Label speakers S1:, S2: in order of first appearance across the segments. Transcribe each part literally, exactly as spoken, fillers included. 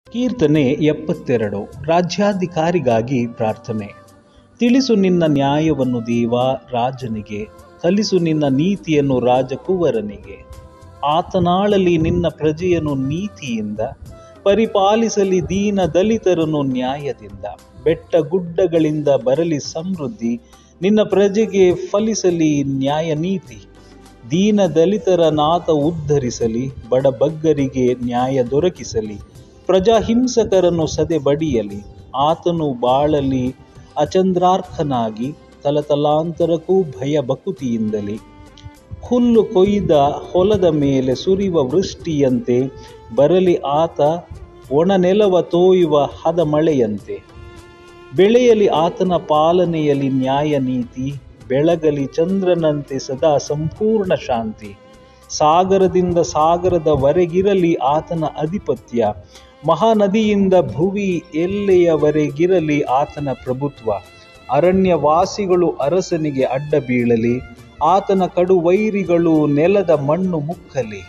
S1: ಕೀರ್ತನೆ ಎಪ್ಪತ್ತೆರಡು. ರಾಜ್ಯಾಧಿಕಾರಿಗಾಗಿ ಪ್ರಾರ್ಥನೆ. ತಿಳಿಸು ನಿನ್ನ ನ್ಯಾಯವನ್ನು ದೇವ ರಾಜನಿಗೆ, ಕಲಿಸು ನಿನ್ನ ನೀತಿಯನ್ನು ರಾಜಕುವರನಿಗೆ. ಆತನಾಳಲಿ ನಿನ್ನ ಪ್ರಜೆಯನ್ನು ನೀತಿಯಿಂದ, ಪರಿಪಾಲಿಸಲಿ ದೀನ ದಲಿತರನ್ನು ನ್ಯಾಯದಿಂದ. ಬೆಟ್ಟ ಗುಡ್ಡಗಳಿಂದ ಬರಲಿ ಸಮೃದ್ಧಿ, ನಿನ್ನ ಪ್ರಜೆಗೆ ಫಲಿಸಲಿ ನ್ಯಾಯ ನೀತಿ. ದೀನ ದಲಿತರ ನಾಥ ಉದ್ಧರಿಸಲಿ, ಬಡಬಗ್ಗರಿಗೆ ನ್ಯಾಯ ದೊರಕಿಸಲಿ. ಪ್ರಜಾಹಿಂಸಕರನ್ನು ಸದೆ ಬಡಿಯಲಿ, ಆತನು ಬಾಳಲಿ ಅಚಂದ್ರಾರ್ಕನಾಗಿ, ತಲತಲಾಂತರಕ್ಕೂ ಭಯ ಭಕುತಿಯಿಂದಲಿ. ಹುಲ್ಲು ಕೊಯ್ದ ಹೊಲದ ಮೇಲೆ ಸುರಿಯುವ ವೃಷ್ಟಿಯಂತೆ, ಬರಲಿ ಆತ ಒಣ ನೆಲವ ತೋಯುವ ಹದ ಮಳೆಯಂತೆ. ಬೆಳೆಯಲಿ ಆತನ ಪಾಲನೆಯಲ್ಲಿ ನ್ಯಾಯ ನೀತಿ, ಬೆಳಗಲಿ ಚಂದ್ರನಂತೆ ಸದಾ ಸಂಪೂರ್ಣ ಶಾಂತಿ. ಸಾಗರದಿಂದ ಸಾಗರದವರೆಗಿರಲಿ ಆತನ ಅಧಿಪತ್ಯ, ಮಹಾನದಿಯಿಂದ ಭುವಿ ಎಲ್ಲೆಯವರೆಗಿರಲಿ ಆತನ ಪ್ರಭುತ್ವ. ಅರಣ್ಯವಾಸಿಗಳು ಅರಸನಿಗೆ ಅಡ್ಡ ಬೀಳಲಿ, ಆತನ ಕಡುವೈರಿಗಳು ನೆಲದ ಮಣ್ಣು ಮುಕ್ಕಲಿ.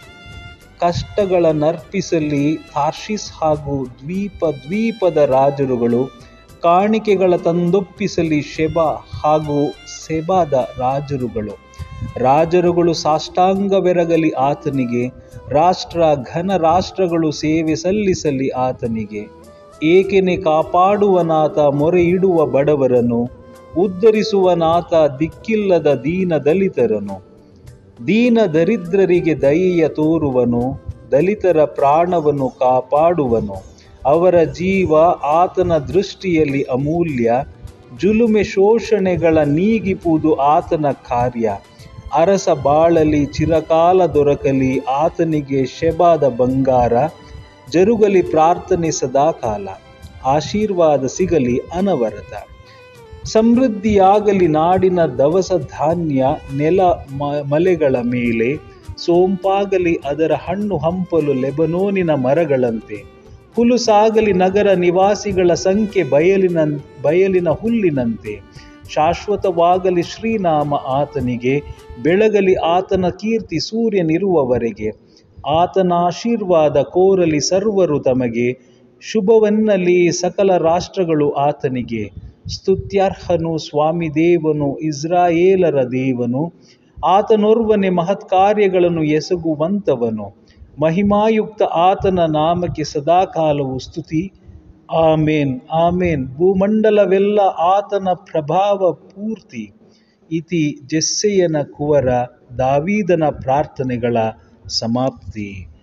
S1: ಕಷ್ಟಗಳ ನರ್ಪಿಸಲಿ ತಾರ್ಷೀಷ್ ಹಾಗೂ ದ್ವೀಪ ದ್ವೀಪದ ರಾಜರುಗಳು, ಕಾಣಿಕೆಗಳ ತಂದೊಪ್ಪಿಸಲಿ ಶೆಬ ಹಾಗೂ ಸೆಬಾದ ರಾಜರುಗಳು. ರಾಜರುಗಳು ಸಾಷ್ಟಾಂಗವೆರಗಲಿ ಆತನಿಗೆ, ರಾಷ್ಟ್ರ ಘನ ರಾಷ್ಟ್ರಗಳು ಸೇವೆ ಸಲ್ಲಿಸಲಿ ಆತನಿಗೆ. ಏಕೆನೆ ಕಾಪಾಡುವನಾತ ಮೊರೆಯಿಡುವ ಬಡವರನ್ನು, ಉದ್ಧರಿಸುವನಾತ ದಿಕ್ಕಿಲ್ಲದ ದೀನ ದಲಿತರನು. ದೀನ ದರಿದ್ರರಿಗೆ ದಯೆಯ ತೋರುವನು, ದಲಿತರ ಪ್ರಾಣವನ್ನು ಕಾಪಾಡುವನು. ಅವರ ಜೀವ ಆತನ ದೃಷ್ಟಿಯಲ್ಲಿ ಅಮೂಲ್ಯ, ಜುಲುಮೆ ಶೋಷಣೆಗಳ ನೀಗಿಪುದು ಆತನ ಕಾರ್ಯ. ಅರಸ ಬಾಳಲಿ ಚಿರಕಾಲ ದೊರಕಲಿ ಆತನಿಗೆ ಶೆಬಾದ ಬಂಗಾರ, ಜರುಗಲಿ ಪ್ರಾರ್ಥನೆ ಸದಾಕಾಲ, ಆಶೀರ್ವಾದ ಸಿಗಲಿ ಅನವರತ. ಸಮೃದ್ಧಿಯಾಗಲಿ ನಾಡಿನ ದವಸ ಧಾನ್ಯ, ನೆಲ ಮಲೆಗಳ ಮೇಲೆ ಸೋಂಪಾಗಲಿ ಅದರ ಹಣ್ಣು ಹಂಪಲು ಲೆಬನೋನಿನ ಮರಗಳಂತೆ. ಹುಲುಸಾಗಲಿ ನಗರ ನಿವಾಸಿಗಳ ಸಂಖ್ಯೆ ಬಯಲಿನ ಬಯಲಿನ ಹುಲ್ಲಿನಂತೆ. ಶಾಶ್ವತವಾಗಲಿ ಶ್ರೀನಾಮ ಆತನಿಗೆ, ಬೆಳಗಲಿ ಆತನ ಕೀರ್ತಿ ಸೂರ್ಯನಿರುವವರೆಗೆ. ಆತನ ಆಶೀರ್ವಾದ ಕೋರಲಿ ಸರ್ವರು ತಮಗೆ, ಶುಭವೆನ್ನಲಿ ಸಕಲ ರಾಷ್ಟ್ರಗಳು ಆತನಿಗೆ. ಸ್ತುತ್ಯಾರ್ಹನು ಸ್ವಾಮಿ ದೇವನು, ಇಸ್ರಾಯೇಲರ ದೇವನು, ಆತನೋರ್ವನೇ ಮಹತ್ಕಾರ್ಯಗಳನ್ನು ಎಸಗುವಂತವನು. ಮಹಿಮಾಯುಕ್ತ ಆತನ ನಾಮಕ್ಕೆ ಸದಾಕಾಲವು ಸ್ತುತಿ. ಆಮೇನ್ ಆಮೇನ್. ಭೂಮಂಡಲವೆಲ್ಲ ಆತನ ಪ್ರಭಾವ ಪೂರ್ತಿ. ಇತಿ ಜೆಸ್ಸೆಯನ ಕುವರ ದಾವೀದನ ಪ್ರಾರ್ಥನೆಗಳ ಸಮಾಪ್ತಿ.